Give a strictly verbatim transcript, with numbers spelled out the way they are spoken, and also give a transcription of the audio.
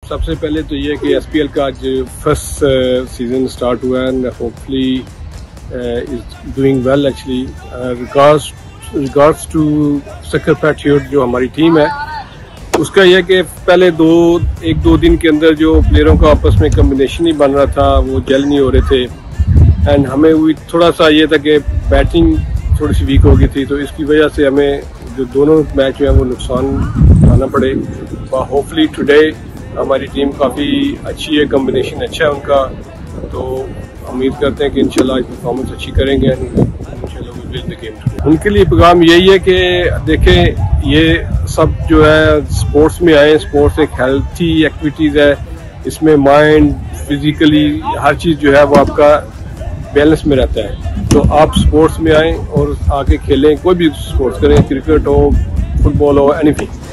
सबसे पहले तो ये कि एसपीएल का आज फर्स्ट सीजन स्टार्ट हुआ है and hopefully is doing well actually regards regards to Sukkur patriot जो हमारी टीम है उसका यह कि पहले दो एक दो दिन के अंदर जो प्लेयरों का आपस में कम्बिनेशन ही बन रहा था वो जेल नहीं हो रहे थे एंड हमें हुई थोड़ा सा ये था कि बैटिंग थोड़ी सी वीक हो गई थी तो इसकी वजह से हमें जो दोनों मैच में वो नुकसान आना पड़े। होपफुली टुडे हमारी टीम काफ़ी अच्छी है, कम्बिनेशन अच्छा है उनका, तो उम्मीद करते हैं कि इंशाल्लाह परफॉर्मेंस अच्छी करेंगे। उनके लिए पैगाम यही है कि देखें ये सब जो है स्पोर्ट्स में आए, स्पोर्ट्स एक हेल्थी एक्टिविटीज़ है, इसमें माइंड फिजिकली हर चीज़ जो है वो आपका बैलेंस में रहता है। तो आप स्पोर्ट्स में आएँ और आके खेलें, कोई भी स्पोर्ट्स करें, क्रिकेट हो, फुटबॉल हो, एनीथिंग।